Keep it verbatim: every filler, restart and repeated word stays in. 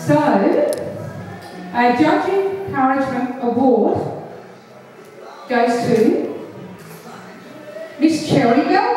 So, our Judging Encouragement Award goes to Miss Cherree.